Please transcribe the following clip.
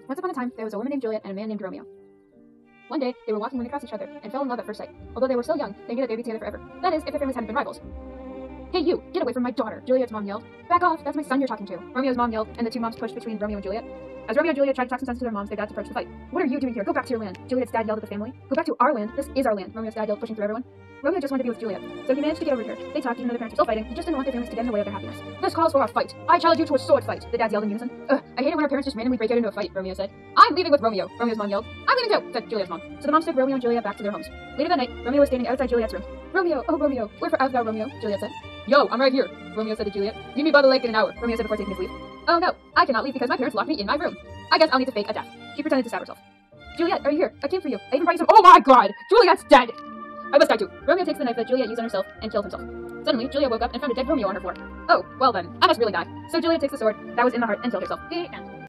Once upon a time, there was a woman named Juliet and a man named Romeo. One day, they were walking when they crossed each other and fell in love at first sight. Although they were so young, they knew that they'd be together forever. That is, if their families hadn't been rivals. "Hey you, get away from my daughter," Juliet's mom yelled. "Back off, that's my son you're talking to," Romeo's mom yelled, and the two moms pushed between Romeo and Juliet. As Romeo and Juliet tried to talk some sense to their moms, their dads approached the fight. "What are you doing here? Go back to your land," Juliet's dad yelled at the family. "Go back to our land? This is our land," Romeo's dad yelled, pushing through everyone. Romeo just wanted to be with Juliet, so he managed to get over to her. They talked even though their parents were still fighting. He just didn't want their families to get in the way of their happiness. "This calls for a fight. I challenge you to a sword fight," the dads yelled in unison. "Ugh, I hate it when our parents just randomly break out into a fight," Romeo said. "I'm leaving with Romeo," Romeo's mom yelled. "I'm leaving too," said Juliet's mom. So the moms took Romeo and Juliet back to their homes. Later that night, Romeo was standing outside Juliet's room. "Romeo, oh Romeo, where art thou, Romeo?" Juliet said. "Yo, I'm right here," Romeo said to Juliet. "Meet me by the lake in an hour," Romeo said before taking his leave. "Oh no, I cannot leave because my parents locked me in my room. I guess I'll need to fake a death." She pretended to stab herself. "Juliet, are you here? I came for you. I even brought you some— Oh my god! Juliet's dead! I must die too." Romeo takes the knife that Juliet used on herself and killed himself. Suddenly, Juliet woke up and found a dead Romeo on her floor. "Oh, well then, I must really die." So Juliet takes the sword that was in the heart and killed herself. The end.